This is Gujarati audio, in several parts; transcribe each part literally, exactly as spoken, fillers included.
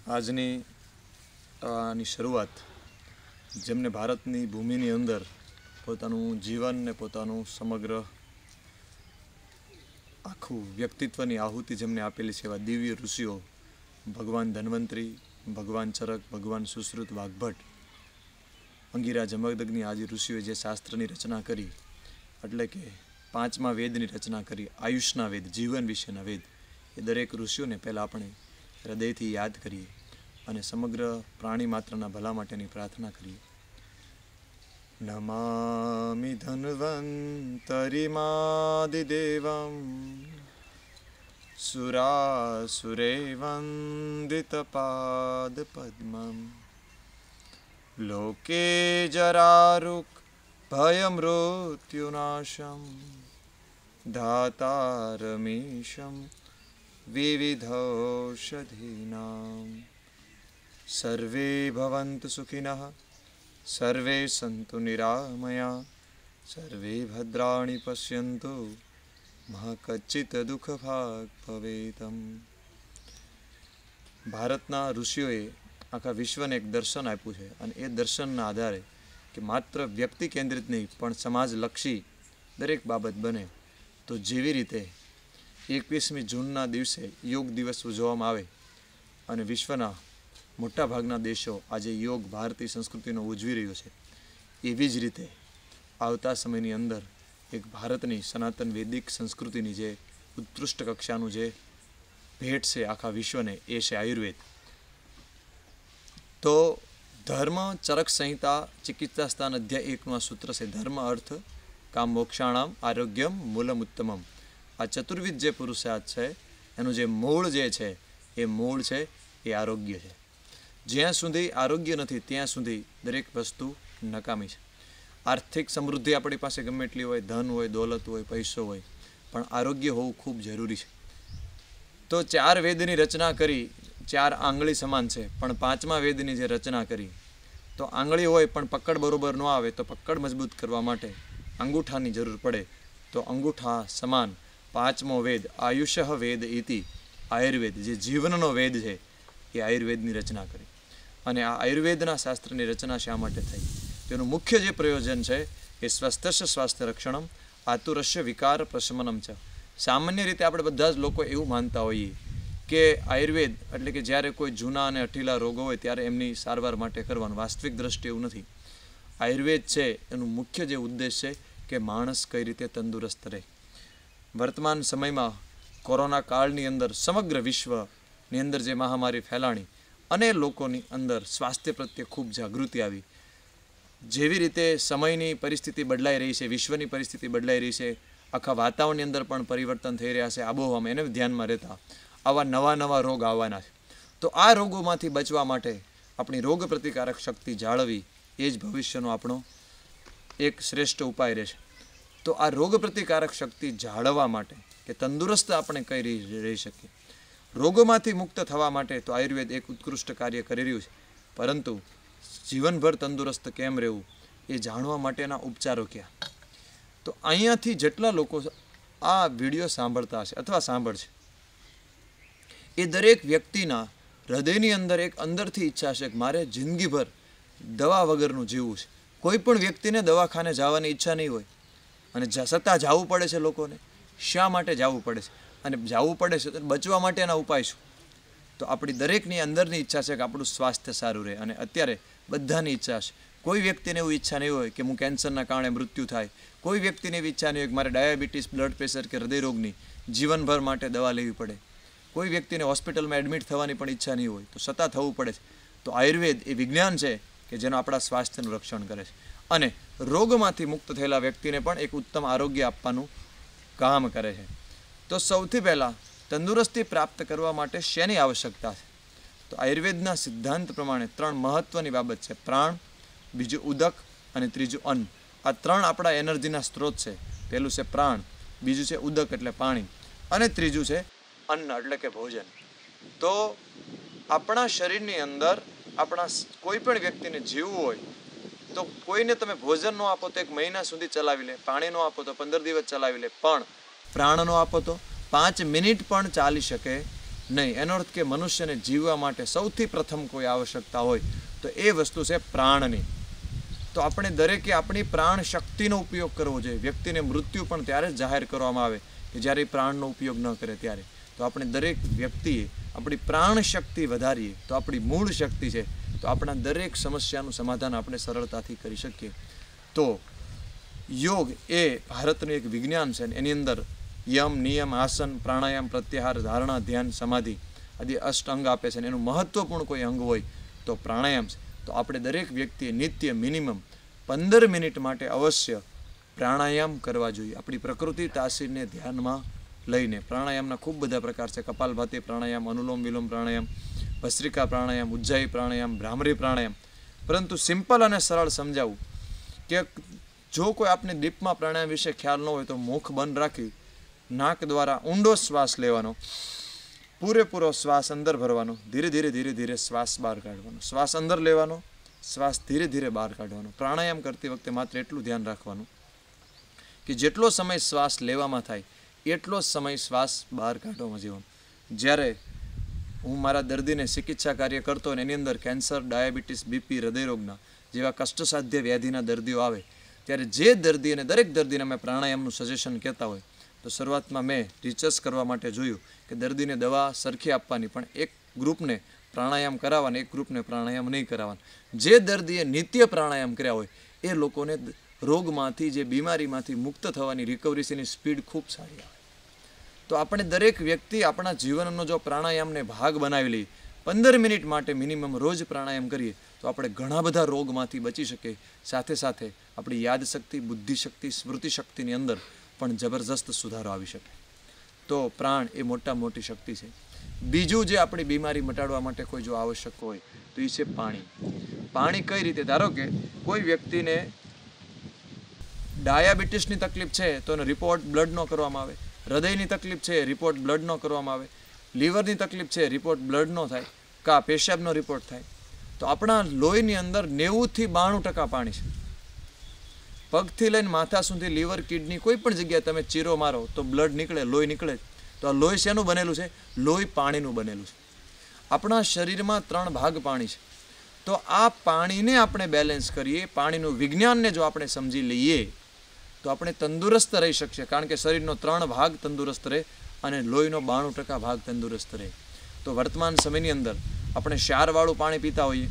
આજની આની શરૂઆત જેમને ભારતની ભૂમિની અંદર પોતાનું જીવન ને પોતાનું સમગ્ર આખું વ્યક્તિત્વની આહુતિ જેમને આપેલી છે એવા દિવ્ય ઋષિઓ ભગવાન ધન્વંતરી, ભગવાન ચરક, ભગવાન સુશ્રુત, વાઘભટ્ટ, અંગિરા, જમદગ્નિ આદિ ઋષિઓએ જે શાસ્ત્રની રચના કરી, એટલે કે પાંચમા વેદની રચના કરી, આયુષના વેદ, જીવન વિશેના વેદ, એ દરેક ઋષિઓને પહેલાં આપણે હૃદયથી યાદ કરીએ અને સમગ્ર પ્રાણી માત્રના ભલા માટેની પ્રાર્થના કરીએ. નમામિ ધન્વંતરિમાદિદેવં સુરાસુરે વંદિતપાદપદ્મં લોકે જરારુક ભયમૃત્યુનાશમ ધાતારમીશમ વિવિધૌષધીનાં સર્વે ભવन्तु સુખિનઃ સર્વે સંતુ નિરામયા સર્વે ભદ્રાણિ પશ્યन्तુ મા કચ્ચિત દુઃખભાગ ભવેતમ. ભારતના ઋષિઓએ આખા વિશ્વને એક દર્શન આપ્યું છે અને એ દર્શનના આધારે કે માત્ર વ્યક્તિ કેન્દ્રિત નહીં પણ સમાજલક્ષી દરેક બાબત બને, તો જેવી રીતે એકવીસમી જૂનના દિવસે યોગ દિવસ ઉજવવામાં આવે અને વિશ્વના મોટાભાગના દેશો આજે યોગ ભારતીય સંસ્કૃતિનો ઉજવી રહ્યો છે, એવી જ રીતે આવતા સમયની અંદર એક ભારતની સનાતન વૈદિક સંસ્કૃતિની જે ઉત્કૃષ્ટ કક્ષાનું જે ભેટ છે આખા વિશ્વને, એ છે આયુર્વેદ. તો ધર્મ ચરક સંહિતા ચિકિત્સા સ્થાન અધ્યાય એકનું આ સૂત્ર છે, ધર્મ અર્થ કામ મોક્ષાણામ આરોગ્યમ મૂલમ ઉત્તમમ. આ ચતુર્વિધ જે પુરુષાર્થ છે એનું જે મૂળ જે છે એ મૂળ છે એ આરોગ્ય છે. જ્યાં સુધી આરોગ્ય નથી ત્યાં સુધી દરેક વસ્તુ નકામી છે. આર્થિક સમૃદ્ધિ આપણી પાસે ગમે એટલી હોય, ધન હોય, દોલત હોય, પૈસો હોય, પણ આરોગ્ય હોવું ખૂબ જરૂરી છે. તો ચાર વેદની રચના કરી, ચાર આંગળી સમાન છે, પણ પાંચમા વેદની જે રચના કરી, તો આંગળી હોય પણ પકડ બરોબર ન આવે તો પકડ મજબૂત કરવા માટે અંગૂઠાની જરૂર પડે. તો અંગૂઠા સમાન પાંચમો વેદ આયુષ વેદ ઇતિ આયુર્વેદ, જે જીવનનો વેદ છે, એ આયુર્વેદની રચના કરી. અને આ આયુર્વેદના શાસ્ત્રની રચના શા માટે થઈ? તેનું મુખ્ય જે પ્રયોજન છે એ સ્વસ્થસ્ય સ્વાસ્થ્ય રક્ષણમ આતુરસ્ય વિકાર પ્રશમનમ છે. સામાન્ય રીતે આપણે બધા જ લોકો એવું માનતા હોઈએ કે આયુર્વેદ એટલે કે જ્યારે કોઈ જૂના અને અઠીલા રોગો હોય ત્યારે એમની સારવાર માટે કરવાનું. વાસ્તવિક દ્રષ્ટિએ એવું નથી. આયુર્વેદ છે એનું મુખ્ય જે ઉદ્દેશ છે કે માણસ કઈ રીતે તંદુરસ્ત રહે. વર્તમાન સમયમાં કોરોના કાળની અંદર સમગ્ર વિશ્વની અંદર જે મહામારી ફેલાણી અને લોકોની અંદર સ્વાસ્થ્ય પ્રત્યે ખૂબ જાગૃતિ આવી. જેવી રીતે સમયની પરિસ્થિતિ બદલાઈ રહી છે, વિશ્વની પરિસ્થિતિ બદલાઈ રહી છે, આખા વાતાવરણની અંદર પણ પરિવર્તન થઈ રહ્યા છે, આબોહવામાં એને ધ્યાનમાં રહેતા આવા નવા નવા રોગ આવવાના છે. તો આ રોગોમાંથી બચવા માટે આપણી રોગ પ્રતિકારક શક્તિ જાળવવી એ જ ભવિષ્યનો આપણો એક શ્રેષ્ઠ ઉપાય રહેશે. તો આ રોગ પ્રતિકારક શક્તિ જાળવવા માટે કે તંદુરસ્ત આપણે કઈ રહી શકીએ, રોગોમાંથી મુક્ત થવા માટે તો આયુર્વેદ એક ઉત્કૃષ્ટ કાર્ય કરી રહ્યું છે. પરંતુ જીવનભર તંદુરસ્ત કેમ રહેવું એ જાણવા માટેના ઉપચારો ક્યાં? તો અહીંયાથી જેટલા લોકો આ વિડીયો સાંભળતા હશે અથવા સાંભળશે, એ દરેક વ્યક્તિના હૃદયની અંદર એક અંદરથી ઈચ્છા છે કે મારે જિંદગીભર દવા વગરનું જીવવું છે. કોઈ પણ વ્યક્તિને દવાખાને જવાની ઈચ્છા નહીં હોય અને છતાં જવું પડે છે લોકોને. શા માટે જવું પડે છે? અને જવું પડે છે તો બચવા માટેના ઉપાય શું? તો આપણી દરેકની અંદરની ઈચ્છા છે કે આપણું સ્વાસ્થ્ય સારું રહે. અને અત્યારે બધાની ઈચ્છા છે. કોઈ વ્યક્તિને એવું ઈચ્છા નહીં હોય કે હું કેન્સરના કારણે મૃત્યુ થાય. કોઈ વ્યક્તિને એવી ઈચ્છા નહીં હોય કે મારે ડાયાબિટીસ, બ્લડ પ્રેશર કે હૃદયરોગની જીવનભર માટે દવા લેવી પડે. કોઈ વ્યક્તિને હોસ્પિટલમાં એડમિટ થવાની પણ ઈચ્છા નહીં હોય, તો છતાં થવું પડે છે. તો આયુર્વેદ એ વિજ્ઞાન છે કે જેનો આપણા સ્વાસ્થ્યનું રક્ષણ કરે છે અને રોગમાંથી મુક્ત થયેલા વ્યક્તિને પણ એક ઉત્તમ આરોગ્ય આપવાનું કામ કરે છે. તો સૌથી પહેલાં તંદુરસ્તી પ્રાપ્ત કરવા માટે શેની આવશ્યકતા છે? તો આયુર્વેદના સિદ્ધાંત પ્રમાણે ત્રણ મહત્ત્વની બાબત છે: પ્રાણ, બીજું ઉદક અને ત્રીજું અન્ન. આ ત્રણ આપણા એનર્જીના સ્ત્રોત છે. પહેલું છે પ્રાણ, બીજું છે ઉદક એટલે પાણી, અને ત્રીજું છે અન્ન એટલે કે ભોજન. તો આપણા શરીરની અંદર આપણા કોઈ પણ વ્યક્તિને જીવવું હોય તો કોઈને તમે ભોજન ન આપો તો એક મહિના સુધી ચલાવી લે, પાણી ન આપો તો પંદર દિવસ ચલાવી લે, પણ પ્રાણ ન આપો તો પાંચ મિનિટ પણ ચાલી શકે નહીં. એનો અર્થ કે મનુષ્યને જીવવા માટે સૌથી પ્રથમ કોઈ આવશ્યકતા હોય તો એ વસ્તુ છે પ્રાણની. તો આપણે દરેકે આપણી પ્રાણ શક્તિનો ઉપયોગ કરવો જોઈએ. વ્યક્તિને મૃત્યુ પણ ત્યારે જ જાહેર કરવામાં આવે કે જ્યારે એ પ્રાણનો ઉપયોગ ન કરે ત્યારે. તો આપણે દરેક વ્યક્તિએ આપણી પ્રાણ શક્તિ વધારીએ તો આપણી મૂળ શક્તિ છે તો આપણા દરેક સમસ્યાનું સમાધાન આપણે સરળતાથી કરી શકીએ. તો યોગ એ ભારતનું એક વિજ્ઞાન છે. એની અંદર યમ, નિયમ, આસન, પ્રાણાયામ, પ્રત્યાહાર, ધારણા, ધ્યાન, સમાધિ આદિ અષ્ટ અંગ આપે છે. એનું મહત્વપૂર્ણ કોઈ અંગ હોય તો પ્રાણાયામ છે. તો આપણે દરેક વ્યક્તિએ નિત્ય મિનિમમ પંદર મિનિટ માટે અવશ્ય પ્રાણાયામ કરવા જોઈએ. આપણી પ્રકૃતિ તાસીરને ધ્યાનમાં લઈને. પ્રાણાયામના ખૂબ બધા પ્રકાર છે. કપાલભાતિ પ્રાણાયામ, અનુલોમ વિલોમ પ્રાણાયામ, ભસ્ત્રિકા પ્રાણાયામ, ઉજ્જાઈ પ્રાણાયામ, ભ્રામરી પ્રાણાયામ. પરંતુ સિમ્પલ અને સરળ સમજાવું કે જો કોઈ આપને દીપમાં પ્રાણાયામ વિશે ખ્યાલ ન હોય તો મુખ બંધ રાખી નાક દ્વારા ઊંડો શ્વાસ લેવાનો, પૂરેપૂરો શ્વાસ અંદર ભરવાનો, ધીરે ધીરે ધીરે ધીરે શ્વાસ બહાર કાઢવાનો. શ્વાસ અંદર લેવાનો, શ્વાસ ધીરે ધીરે બહાર કાઢવાનો. પ્રાણાયામ કરતી વખતે માત્ર એટલું ધ્યાન રાખવાનું કે જેટલો સમય શ્વાસ લેવામાં થાય એટલો જ સમય શ્વાસ બહાર કાઢવામાં જીવવાનું. જ્યારે હું મારા દર્દીને ચિકિત્સા કાર્ય કરતો અને એની અંદર કેન્સર, ડાયાબિટીસ, બીપી, હૃદયરોગના જેવા કષ્ટસાધ્ય વ્યાધિના દર્દીઓ આવે ત્યારે જે દર્દી અને દરેક દર્દીને અમે પ્રાણાયામનું સજેશન કહેતા હોય તો શરૂઆતમાં મેં રિસર્ચ કરવા માટે જોયું કે દર્દીને દવા સરખી આપવાની, પણ એક ગ્રુપને પ્રાણાયામ કરાવવાના, એક ગ્રુપને પ્રાણાયામ નહીં કરાવવાના. જે દર્દીએ નિત્ય પ્રાણાયામ કર્યા હોય એ લોકોને રોગમાંથી, જે બીમારીમાંથી મુક્ત થવાની રિકવરીની સ્પીડ ખૂબ સારી આવે. તો આપણે દરેક વ્યક્તિ આપણા જીવનનો જો પ્રાણાયામને ભાગ બનાવી લઈએ, પંદર મિનિટ માટે મિનિમમ રોજ પ્રાણાયામ કરીએ તો આપણે ઘણા બધા રોગમાંથી બચી શકીએ. સાથે સાથે આપણી યાદશક્તિ, બુદ્ધિશક્તિ, સ્મૃતિ શક્તિની અંદર પણ જબરજસ્ત સુધારો આવી શકે. તો પ્રાણ એ મોટા મોટી શક્તિ છે. બીજું જે આપણી બીમારી મટાડવા માટે કોઈ જો આવશ્યક હોય તો એ છે પાણી. પાણી કઈ રીતે? ધારો કે કોઈ વ્યક્તિને ડાયાબિટીસની તકલીફ છે તો એનો રિપોર્ટ બ્લડનો કરવામાં આવે, હૃદયની તકલીફ છે રિપોર્ટ બ્લડનો કરવામાં આવે, લીવરની તકલીફ છે રિપોર્ટ બ્લડનો થાય, કા પેશાબનો રિપોર્ટ થાય. તો આપણા લોહીની અંદર નેવુંથી બાણું ટકા પાણી છે. પગથી લઈને માથા સુધી લીવર, કિડની, કોઈ પણ જગ્યાએ તમે ચીરો મારો તો બ્લડ નીકળે, લોહી નીકળે. તો આ લોહી શેનું બનેલું છે? લોહી પાણીનું બનેલું છે. આપણા શરીરમાં ત્રણ ભાગ પાણી છે. તો આ પાણીને આપણે બેલેન્સ કરીએ, પાણીનું વિજ્ઞાનને જો આપણે સમજી લઈએ તો આપણે તંદુરસ્ત રહી શકીએ. કારણ કે શરીરનો ત્રણ ભાગ તંદુરસ્ત રહે અને લોહીનો બાણું ટકા ભાગ તંદુરસ્ત રહે. તો વર્તમાન સમયની અંદર આપણે ક્ષારવાળું પાણી પીતા હોઈએ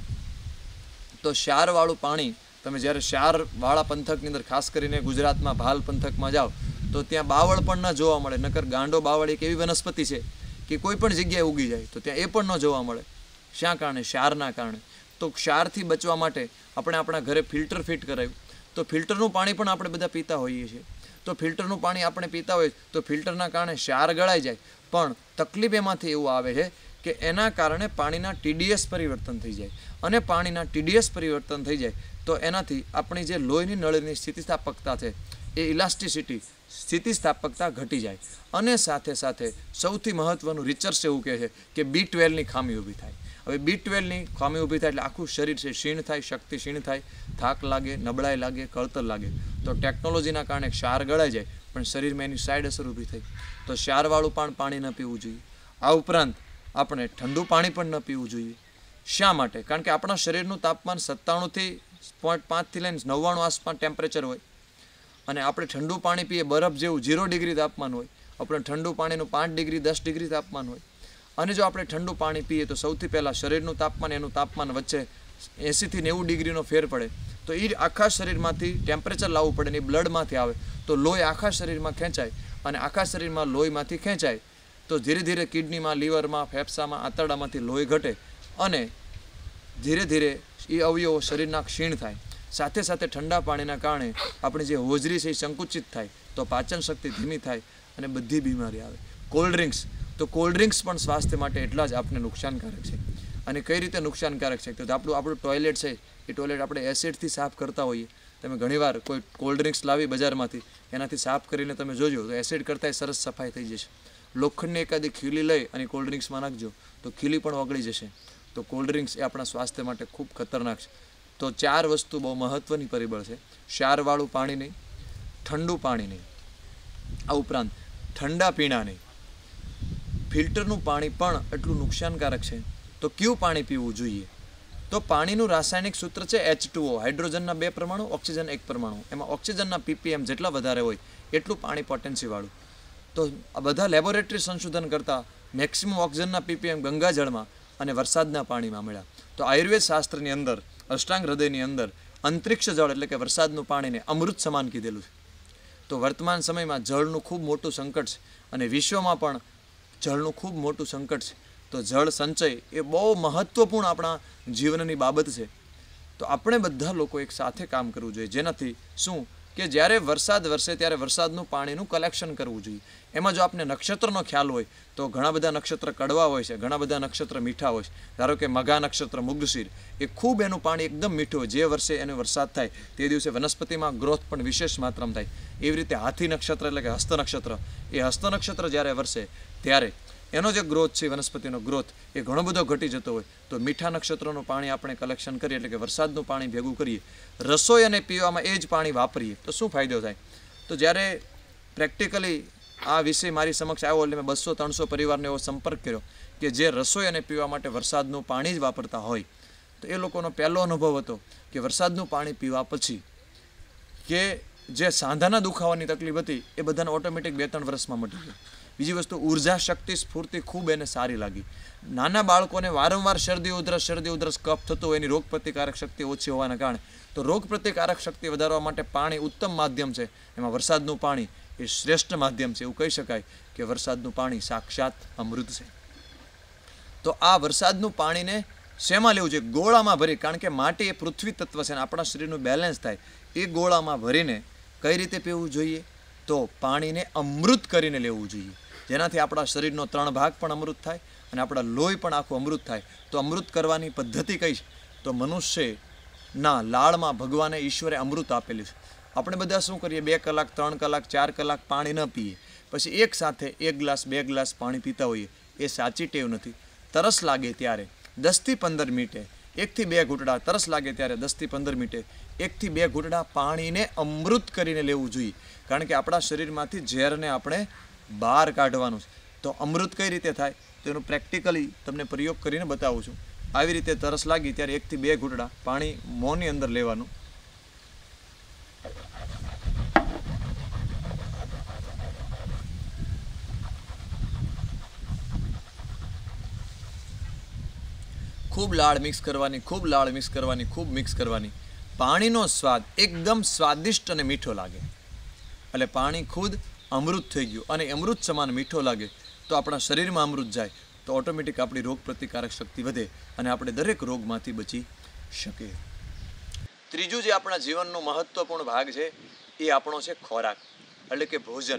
તો ક્ષારવાળું પાણી તમે જ્યારે ક્ષારવાળા પંથકની અંદર, ખાસ કરીને ગુજરાતમાં ભાલ પંથકમાં જાઓ તો ત્યાં બાવળ પણ ન જોવા મળે. નકર ગાંડો બાવળ એક એવી વનસ્પતિ છે કે કોઈ પણ જગ્યાએ ઉગી જાય તો ત્યાં એ પણ ન જોવા મળે. શા કારણે? ક્ષારના કારણે. તો ક્ષારથી બચવા માટે આપણે આપણા ઘરે ફિલ્ટર ફિટ કરાવ્યું. તો ફિલ્ટરનું પાણી પણ આપણે બધા પીતા હોઈએ છીએ. તો ફિલ્ટરનું પાણી આપણે પીતા હોઈએ તો ફિલ્ટરના કારણે ક્ષાર ગળાઈ જાય. પણ તકલીફ એમાંથી એવું આવે છે કે એના કારણે પાણીના ટીડીએસ પરિવર્તન થઈ જાય. અને પાણીના ટીડીએસ પરિવર્તન થઈ જાય તો એનાથી આપણી જે લોહીની નળીની સ્થિતિસ્થાપકતા છે એ ઇલાસ્ટિસિટી, સ્થિતિસ્થાપકતા ઘટી જાય. અને સાથે સાથે સૌથી મહત્ત્વનું રિસર્ચ એવું કહે છે કે બી ટ્વેલ્વની ખામી ઊભી થાય. હવે બી ટ્વેલ્વની ખામી ઊભી થાય એટલે આખું શરીર છે ક્ષીણ થાય, શક્તિ ક્ષીણ થાય, થાક લાગે, નબળાઈ લાગે, કળતર લાગે. તો ટેકનોલોજીના કારણે ક્ષાર ગળાઈ જાય પણ શરીરમાં એની સાઈડ અસર ઊભી થઈ. તો ક્ષારવાળું પણ પાણી ન પીવું જોઈએ. આ ઉપરાંત આપણે ઠંડુ પાણી પણ ન પીવું જોઈએ. શા માટે? કારણ કે આપણા શરીરનું તાપમાન સત્તાણુંથી પોઈન્ટ પાંચથી લઈને નવ્વાણું આસપાસ ટેમ્પરેચર હોય અને આપણે ઠંડુ પાણી પીએ બરફ જેવું ઝીરો ડિગ્રી તાપમાન હોય. આપણે ઠંડુ પાણીનું પાંચ ડિગ્રી, દસ ડિગ્રી તાપમાન હોય. અને જો આપણે ઠંડુ પાણી પીએ તો સૌથી પહેલાં શરીરનું તાપમાન, એનું તાપમાન વચ્ચે એંસીથી નેવું ડિગ્રીનો ફેર પડે. તો એ આખા શરીરમાંથી ટેમ્પરેચર લાવવું પડે ને એ બ્લડમાંથી આવે તો લોહી આખા શરીરમાં ખેંચાય અને આખા શરીરમાં લોહીમાંથી ખેંચાય તો ધીરે ધીરે કિડનીમાં, લીવરમાં, ફેફસામાં, આંતરડામાંથી લોહી ઘટે અને ધીરે ધીરે એ અવયવો શરીરના ક્ષીણ થાય. સાથે સાથે ઠંડા પાણીના કારણે આપણી જે હોજરી છે એ સંકુચિત થાય તો પાચન શક્તિ ધીમી થાય અને બધી બીમારી આવે. કોલ્ડ ડ્રિંક્સ, તો કોલ્ડ ડ્રિંક્સ પણ સ્વાસ્થ્ય માટે એટલા જ આપણે નુકસાનકારક છે. અને કઈ રીતે નુકસાનકારક છે? તો આપણું આપણું ટોયલેટ છે એ ટોયલેટ આપણે એસિડથી સાફ કરતા હોઈએ. તમે ઘણીવાર કોઈ કોલ્ડ ડ્રિંક્સ લાવી બજારમાંથી એનાથી સાફ કરીને તમે જોજો તો એસિડ કરતાં સરસ સફાઈ થઈ જશે. લોખંડની એકાદી ખીલી લઈ અને કોલ્ડ ડ્રિંક્સમાં નાખજો તો ખીલી પણ ઓગળી જશે. તો કોલ્ડ ડ્રિંક્સ એ આપણા સ્વાસ્થ્ય માટે ખૂબ ખતરનાક છે. તો ચાર વસ્તુ બહુ મહત્ત્વની પરિબળ છે. ક્ષારવાળું પાણી નહીં, ઠંડુ પાણી નહીં, આ ઉપરાંત ઠંડા પીણા નહીં, ફિલ્ટરનું પાણી પણ એટલું નુકસાનકારક છે તો કયું પાણી પીવું જોઈએ? તો પાણીનું રાસાયણિક સૂત્ર છે એચ ટુ ઓ, હાઇડ્રોજનના બે પરમાણુ, ઓક્સિજન એક પરમાણુ. એમાં ઓક્સિજનના પીપીએમ જેટલા વધારે હોય એટલું પાણી પોટેન્સીવાળું. તો આ બધા લેબોરેટરી સંશોધન કરતાં મેક્સિમમ ઓક્સિજનના પીપીએમ ગંગાજળમાં અને વરસાદના પાણીમાં મળ્યા. તો આયુર્વેદ શાસ્ત્રની અંદર અષ્ટાંગ હૃદયની અંદર અંતરિક્ષ જળ એટલે કે વરસાદનું પાણીને અમૃત સમાન કીધેલું છે. તો વર્તમાન સમયમાં જળનું ખૂબ મોટું સંકટ છે અને વિશ્વમાં પણ જળનું ખૂબ મોટું સંકટ છે. તો જળ સંચય એ બહુ મહત્ત્વપૂર્ણ આપણા જીવનની બાબત છે. તો આપણે બધા લોકો એક સાથે કામ કરવું જોઈએ, જેનાથી શું કે જ્યારે વરસાદ વરસે ત્યારે વરસાદનું પાણીનું કલેક્શન કરવું જોઈએ. એમાં જો આપને નક્ષત્રનો ખ્યાલ હોય તો ઘણા બધા નક્ષત્ર કડવા હોય છે, ઘણા બધા નક્ષત્ર મીઠા હોય છે. ધારો કે મઘા નક્ષત્ર, મુગ્ધશીર, એ ખૂબ એનું પાણી એકદમ મીઠું હોય. જે વર્ષે એનો વરસાદ થાય તે દિવસે વનસ્પતિમાં ગ્રોથ પણ વિશેષ માત્રામાં થાય. એવી રીતે હાથી નક્ષત્ર એટલે કે હસ્ત નક્ષત્ર, એ હસ્ત નક્ષત્ર જ્યારે વરસે ત્યારે એનો જે ગ્રોથ છે, વનસ્પતિનો ગ્રોથ, એ ઘણો બધો ઘટી જતો હોય. તો મીઠા નક્ષત્રનું પાણી આપણે કલેક્શન કરીએ એટલે કે વરસાદનું પાણી ભેગું કરીએ, રસોઈ અને પીવામાં એ જ પાણી વાપરીએ તો શું ફાયદો થાય? તો જ્યારે પ્રેક્ટિકલી આ વિષય મારી સમક્ષ આવ્યો એટલે મેં બસો ત્રણસો પરિવારનો એવો સંપર્ક કર્યો કે જે રસોઈ અને પીવા માટે વરસાદનું પાણી જ વાપરતા હોય. તો એ લોકોનો પહેલો અનુભવ હતો કે વરસાદનું પાણી પીવા પછી કે જે સાંધાના દુખાવાની તકલીફ હતી એ બધાને ઓટોમેટિક બે ત્રણ વર્ષમાં મટી ગઈ. બીજી વસ્તુ, ઉર્જા, શક્તિ, સ્ફૂર્તિ ખૂબ એને સારી લાગી. નાના બાળકોને વારંવાર શરદી ઉધરસ શરદી ઉધરસ કફ થતો હોય, એની રોગ પ્રતિકારક શક્તિ ઓછી હોવાના કારણે, તો રોગ પ્રતિકારક શક્તિ વધારવા માટે પાણી ઉત્તમ માધ્યમ છે. એમાં વરસાદનું પાણી એ શ્રેષ્ઠ માધ્યમ છે. એવું કહી શકાય કે વરસાદનું પાણી સાક્ષાત અમૃત છે. તો આ વરસાદનું પાણીને શેમાં લેવું જોઈએ? ગોળામાં ભરી, કારણ કે માટી એ પૃથ્વી તત્વ છે અને આપણા શરીરનું બેલેન્સ થાય એ ગોળામાં ભરીને કઈ રીતે પીવું જોઈએ? તો પાણીને અમૃત કરીને લેવું જોઈએ, જેનાથી આપણા શરીરનો ત્રણ ભાગ પણ અમૃત થાય અને આપણા લોહી પણ આખું અમૃત થાય. તો અમૃત કરવાની પદ્ધતિ કઈ છે? તો મનુષ્યના લાળમાં ભગવાને ઈશ્વરે અમૃત આપેલું છે. આપણે બધા શું કરીએ? બે કલાક, ત્રણ કલાક, ચાર કલાક પાણી ન પીએ, પછી એક સાથે એક ગ્લાસ બે ગ્લાસ પાણી પીતા હોઈએ. એ સાચી ટેવ નથી. તરસ લાગે ત્યારે દસથી પંદર મિનિટે એકથી બે ઘૂંટડા, તરસ લાગે ત્યારે દસથી પંદર મિનિટે એકથી બે ઘૂંટડા પાણીને અમૃત કરીને લેવું જોઈએ. કારણ કે આપણા શરીરમાંથી ઝેરને આપણે બહાર કાઢવાનું છે. તો અમૃત કઈ રીતે થાય? તો એનું પ્રેક્ટિકલી તમને પ્રયોગ કરીને બતાવું છું. આવી રીતે તરસ લાગી ત્યારે એકથી બે ઘૂંટડા પાણી મોંની અંદર લેવાનું. ખૂબ લાળ મિક્સ કરવાની, ખૂબ લાળ મિક્સ કરવાની, ખૂબ મિક્સ કરવાની. પાણીનો સ્વાદ એકદમ સ્વાદિષ્ટ અને મીઠો લાગે એટલે પાણી ખુદ અમૃત થઈ ગયું. અને અમૃત સમાન મીઠો લાગે તો આપણા શરીરમાં અમૃત જાય તો ઓટોમેટિક આપણી રોગ પ્રતિકારક શક્તિ વધે અને આપણે દરેક રોગમાંથી બચી શકીએ. ત્રીજું જે આપણા જીવનનો મહત્વપૂર્ણ ભાગ છે એ આપણો છે ખોરાક એટલે કે ભોજન.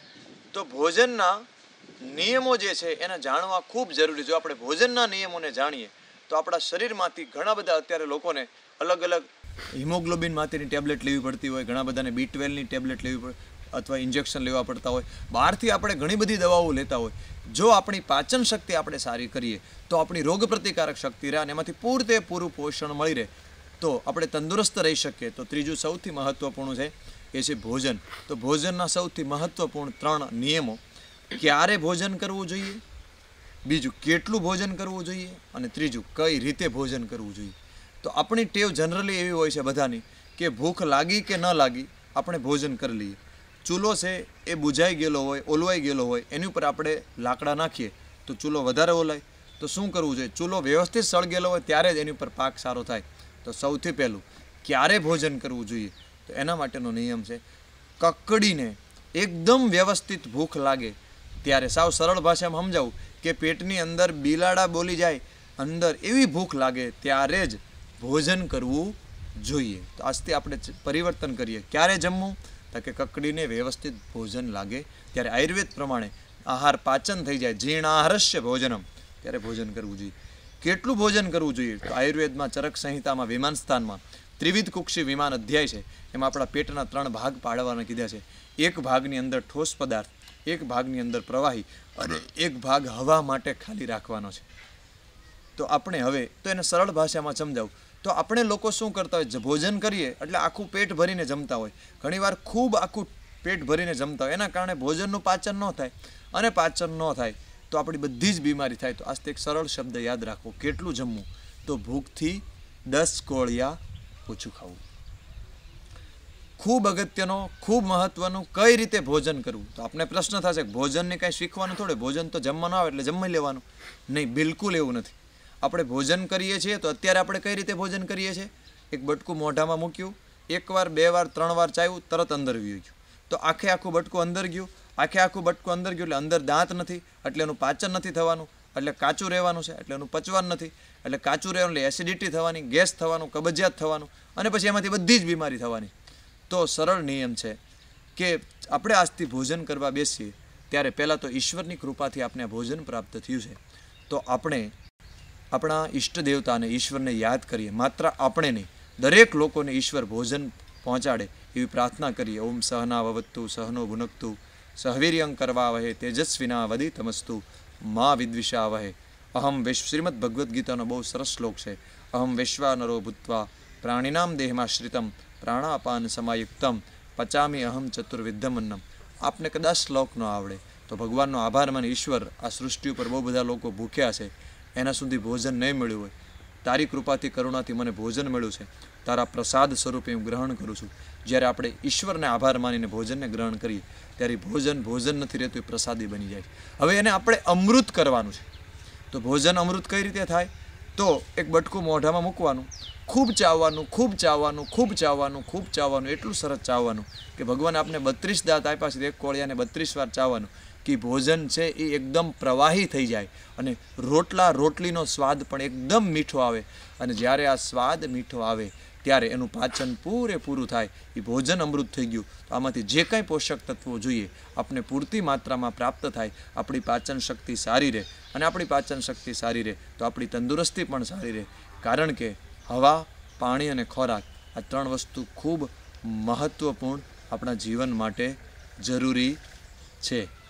તો ભોજનના નિયમો જે છે એને જાણવા ખૂબ જરૂરી. જો આપણે ભોજનના નિયમોને જાણીએ તો આપણા શરીરમાંથી ઘણા બધા અત્યારે લોકોને અલગ અલગ હિમોગ્લોબિન માટેની ટેબ્લેટ લેવી પડતી હોય, ઘણા બધાને બી ટ્વેલ્વની ટેબ્લેટ લેવી પડે અથવા ઇન્જેક્શન લેવા પડતા હોય. બહારથી આપણે ઘણી બધી દવાઓ લેતા હોય. જો આપણી પાચન શક્તિ આપણે સારી કરીએ તો આપણી રોગ પ્રતિકારક શક્તિ રહે અને એમાંથી પૂરતે પૂરું પોષણ મળી રહે તો આપણે તંદુરસ્ત રહી શકીએ. તો ત્રીજું સૌથી મહત્વપૂર્ણ છે એ છે ભોજન. તો ભોજનના સૌથી મહત્વપૂર્ણ ત્રણ નિયમો: ક્યારે ભોજન કરવું જોઈએ, બીજું કેટલું ભોજન કરવું જોઈએ, અને ત્રીજું કઈ રીતે ભોજન કરવું જોઈએ. તો આપણી ટેવ જનરલી એવી હોય છે બધાની કે ભૂખ લાગી કે ન લાગી આપણે ભોજન કરી લઈએ. ચૂલો છે એ બુઝાઈ ગયેલો હોય, ઓલવાઈ ગયેલો હોય, એની ઉપર આપણે લાકડા નાખીએ તો ચૂલો વધારે ઓલાય. તો શું કરવું જોઈએ? ચૂલો વ્યવસ્થિત સળગેલો હોય ત્યારે જ એની ઉપર પાક સારો થાય. તો સૌથી પહેલું ક્યારે ભોજન કરવું જોઈએ? તો એના માટેનો નિયમ છે કકડીને એકદમ વ્યવસ્થિત ભૂખ લાગે ત્યારે, સાવ સરળ ભાષામાં સમજાવું કે પેટની અંદર બિલાડા બોલી જાય અંદર એવી ભૂખ લાગે ત્યારે જ ભોજન કરવું જોઈએ. તો આજથી આપણે પરિવર્તન કરીએ. ક્યારે જમવું? તો કે કકડીને વ્યવસ્થિત ભોજન લાગે ત્યારે, આયુર્વેદ પ્રમાણે આહાર પાચન થઈ જાય, જીર્ણાહારસ્ય ભોજનમ, ત્યારે ભોજન કરવું જોઈએ. કેટલું ભોજન કરવું જોઈએ? તો આયુર્વેદમાં ચરક સંહિતામાં વિમાન સ્થાનમાં ત્રિવિધ કુક્ષી વિમાન અધ્યાય છે. એમાં આપણા પેટના ત્રણ ભાગ પાડવાના કીધા છે. એક ભાગની અંદર ઠોસ પદાર્થ, એક ભાગની અંદર પ્રવાહી અને એક ભાગ હવા માટે ખાલી રાખવાનો છે. તો આપણે હવે તો એને સરળ ભાષામાં સમજાવું તો આપણે લોકો શું કરતા હોય? ભોજન કરીએ એટલે આખું પેટ ભરીને જમતા હોય. ઘણીવાર ખૂબ આખું પેટ ભરીને જમતા હોય. એના કારણે ભોજનનું પાચન ન થાય અને પાચન ન થાય તો આપણી બધી જ બીમારી થાય. તો આજથી એક સરળ શબ્દ યાદ રાખો, કેટલું જમવું? તો ભૂખથી દસ કોળિયા ઓછું ખાવું. ખૂબ અગત્યનો, ખૂબ મહત્વનું, કઈ રીતે ભોજન કરવું. તો આપણે પ્રશ્ન થશે કે ભોજનને કાંઈ શીખવાનું થોડે, ભોજન તો જમવાનું આવે એટલે જમી લેવાનું. નહીં, બિલકુલ એવું નથી. આપણે ભોજન કરીએ છીએ તો અત્યારે આપણે કઈ રીતે ભોજન કરીએ છીએ? એક બટકું મોઢામાં મૂક્યું, એક વાર, બે વાર, ત્રણ વાર ચાવ્યું, તરત અંદર વયું ગયું. તો આખે આખું બટકું અંદર ગયું, આખે આખું બટકું અંદર ગયું એટલે અંદર દાંત નથી, એટલે એનું પાચન નથી થવાનું, એટલે કાચું રહેવાનું છે, એટલે એનું પચવાનું નથી, એટલે કાચું રહેવાનું એટલે એસિડિટી થવાની, ગેસ થવાનું, કબજિયાત થવાનું, અને પછી એમાંથી બધી જ બીમારી થવાની. તો સરળ નિયમ છે કે આપણે આજથી ભોજન કરવા બેસીએ ત્યારે પહેલાં તો ઈશ્વરની કૃપાથી આપણે ભોજન પ્રાપ્ત થયું છે. તો આપણે આપણા ઈષ્ટ દેવતાને, ઈશ્વરને યાદ કરીએ. માત્ર આપણે નહીં, દરેક લોકોને ઈશ્વર ભોજન પહોંચાડે એવી પ્રાર્થના કરીએ. ઓમ સહના વવત્તુ સહનો ભુનક્તુ સહવીર્યં કરવા વહે તેજસ્વિના વદિતમસ્તુ મા વિદ્વિષા વહે. અહમ વિશ્વ શ્રીમદ ભગવદ્ ગીતાનો બહુ સરસ શ્લોક છે. અહમ વૈશ્વાનરો ભૂત્વા પ્રાણીનામ દેહમાશ્રિતમ પ્રાણાપાન સમાયુક્તમ પચામી અહમ ચતુર્વિધમન્નમ. આપને કદાચ શ્લોક ન આવડે તો ભગવાનનો આભાર માને, ઈશ્વર આ સૃષ્ટિ ઉપર બહુ બધા લોકો ભૂખ્યા છે, એના સુધી ભોજન નહીં મળ્યું હોય, તારી કૃપાથી, કરુણાથી મને ભોજન મળ્યું છે, તારા પ્રસાદ સ્વરૂપે હું ગ્રહણ કરું છું. જ્યારે આપણે ઈશ્વરને આભાર માનીને ભોજનને ગ્રહણ કરીએ ત્યારે ભોજન ભોજન નથી રહેતું, એ પ્રસાદી બની જાય. હવે એને આપણે અમૃત કરવાનું છે. તો ભોજન અમૃત કઈ રીતે થાય? તો એક બટકું મોઢામાં મૂકવાનું, ખૂબ ચાવવાનું, ખૂબ ચાવવાનું, ખૂબ ચાવવાનું, ખૂબ ચાવવાનું, એટલું સરસ ચાવવાનું કે ભગવાન આપણે બત્રીસ દાંત આપ્યા છે, એક કોળિયાને બત્રીસ વાર ચાવવાનું કે ભોજન છે એ એકદમ પ્રવાહી થઈ જાય અને રોટલા રોટલીનો સ્વાદ પણ એકદમ મીઠો આવે. અને જ્યારે આ સ્વાદ મીઠો આવે ત્યારે એનું પાચન પૂરેપૂરું થાય, એ ભોજન અમૃત થઈ ગયું. તો આમાંથી જે કાંઈ પોષક તત્વો જોઈએ આપણે પૂરતી માત્રામાં પ્રાપ્ત થાય, આપણી પાચન શક્તિ સારી રહે, અને આપણી પાચન શક્તિ સારી રહે તો આપણી તંદુરસ્તી પણ સારી રહે. કારણ કે હવા, પાણી અને ખોરાક આ ત્રણ વસ્તુ ખૂબ મહત્ત્વપૂર્ણ આપણા જીવન માટે જરૂરી છે.